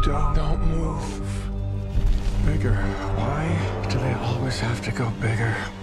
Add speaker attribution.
Speaker 1: Don't move. Bigger. Why do they always have to go bigger?